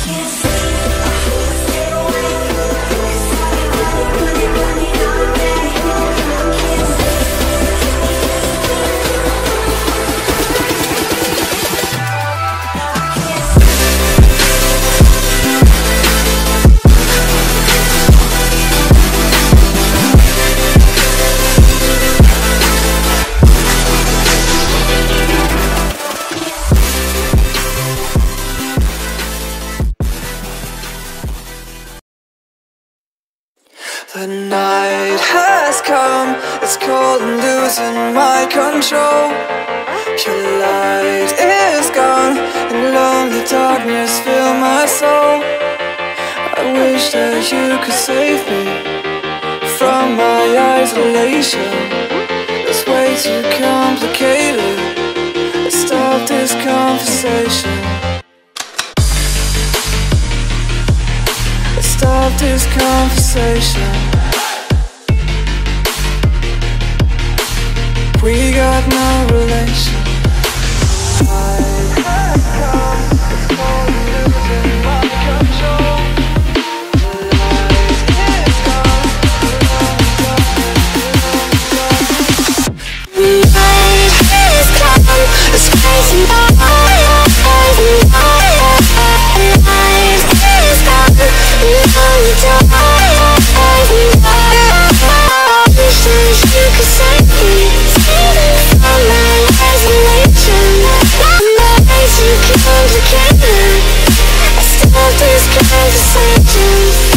The night has come, it's cold and losing my control. Your light is gone, and lonely darkness fill my soul. I wish that you could save me from my isolation. It's way too complicated. Let's stop this conversation. Let's stop this conversation. We got no relation. I have come, it's cold and losing my control. The light is gone, the night is come, it's crazy. The light is gone, the lonely dark. Wish that you could save me. From my isolation, I'm way too complicated. I stop this conversation.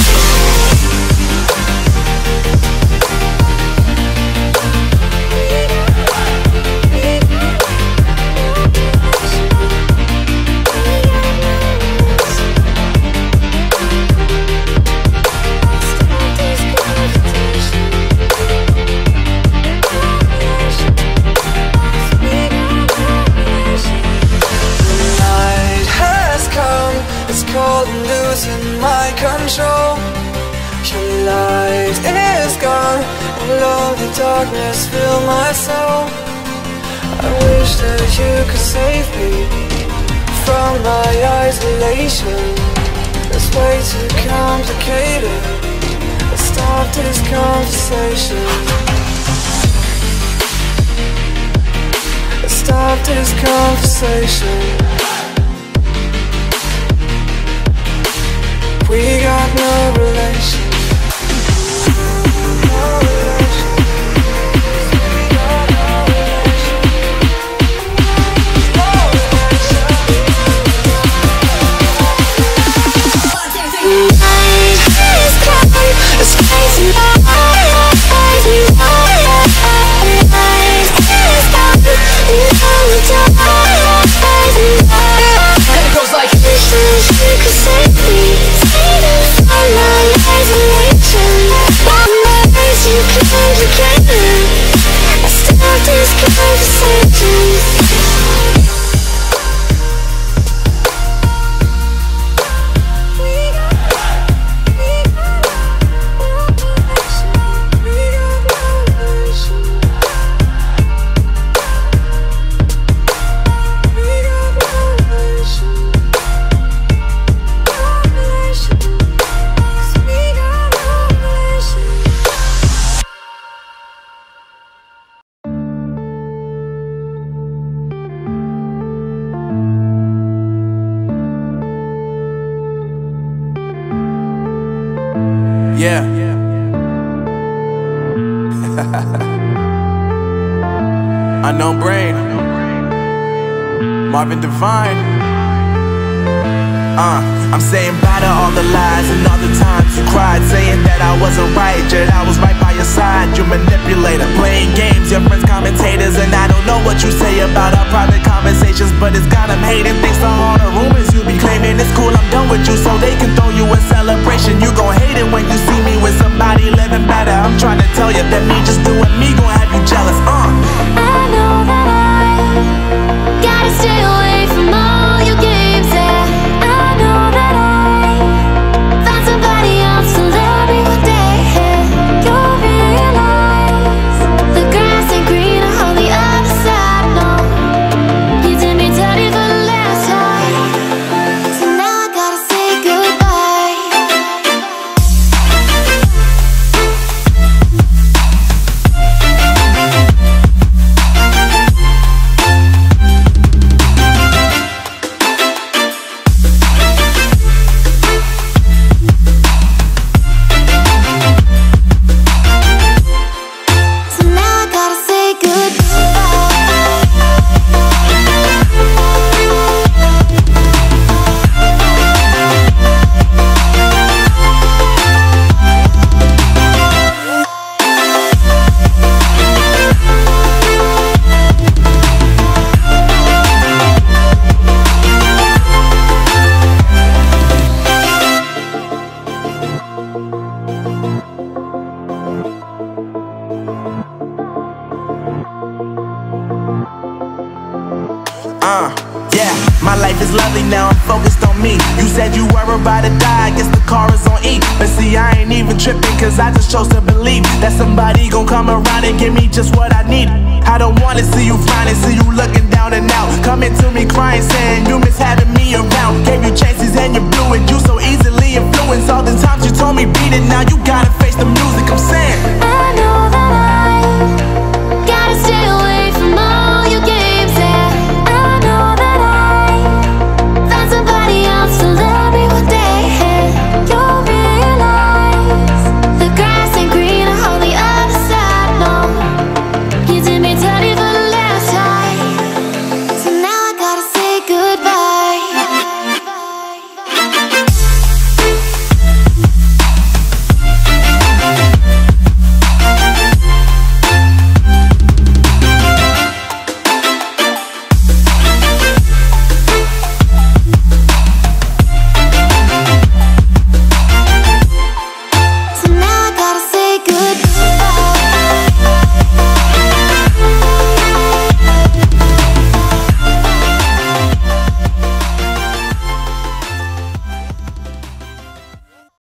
Losing my control. Your light is gone, and lonely darkness fill my soul. I wish that you could save me from my isolation. It's way too complicated. Let's stop this conversation. Let's stop this conversation. We got no relation. No relation. We got no relation. No relation. The night is gone, it's crazy. The light is gone, the lonely dark. And it goes like, wish that you could save me. From my isolation, I'm way too complicated. I stop this conversation. Yeah. Unknown Brain, Marvin Divine. I'm saying bye to all the lies and all the times you cried, saying that I wasn't right, yet I was right by your side. You manipulator, playing games, your friends commentators, and I don't know what you say about our private conversations, but it's got them hating. Thanks to all the rumors you be claiming. It's cool, I'm done with you, so they can throw you a celebration. You gon' hate it when you see me with somebody living better. I'm trying to tell you that me just doing me gon' have you jealous. I know that I gotta stay away from all your games, yeah. I know that I found somebody else to love me one day, yeah. You'll realize the grass ain't greener on the other side, no. You did me dirty for the last time. Tonight now I'm focused on me. You said you were about to die, I guess the car is on E. But see, I ain't even tripping, cause I just chose to believe that somebody gon' come around and give me just what I need. I don't wanna see you flying, see you looking down and out, coming to me crying, saying you miss having me around. Gave you